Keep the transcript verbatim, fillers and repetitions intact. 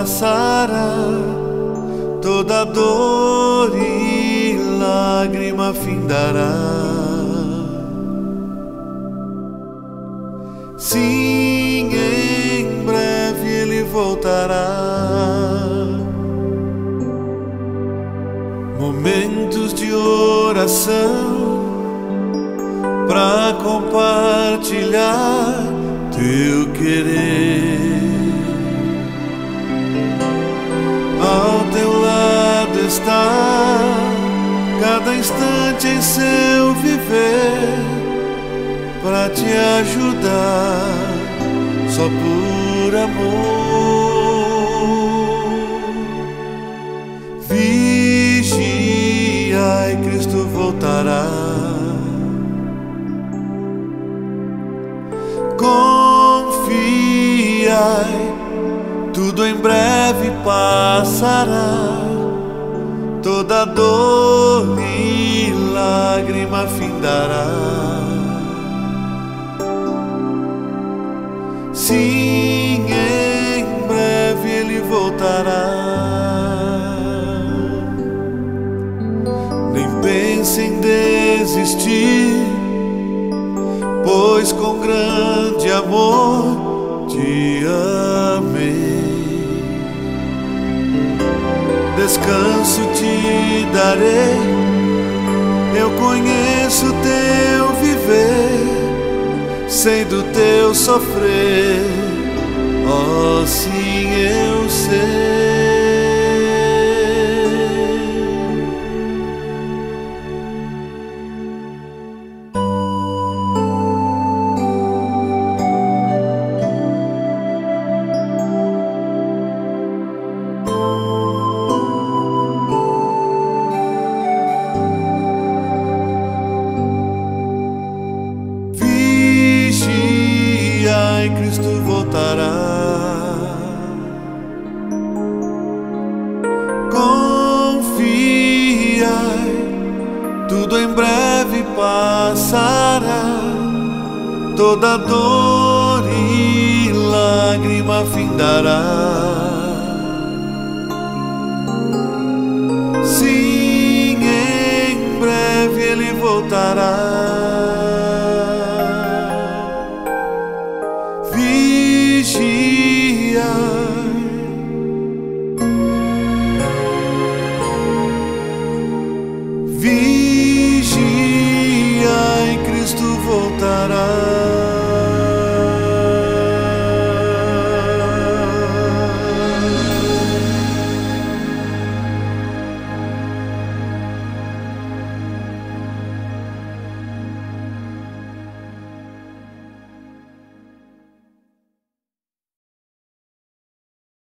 passará, toda dor e lágrima findará. Sim, em breve Ele voltará. Momentos de oração pra compartilhar teu querer. Ao teu lado está cada instante em seu viver, pra te ajudar só por amor. Vigia e Cristo voltará. Confiai, tudo em breve passará, toda dor e lágrima findará. Sim, em breve Ele voltará. Nem pense em desistir, pois com grande amor te amei. Descanso te darei, eu conheço teu viver, sei do teu sofrer, oh sim eu sei. E Cristo voltará. Confiai, tudo em breve passará, toda dor e lágrima findará.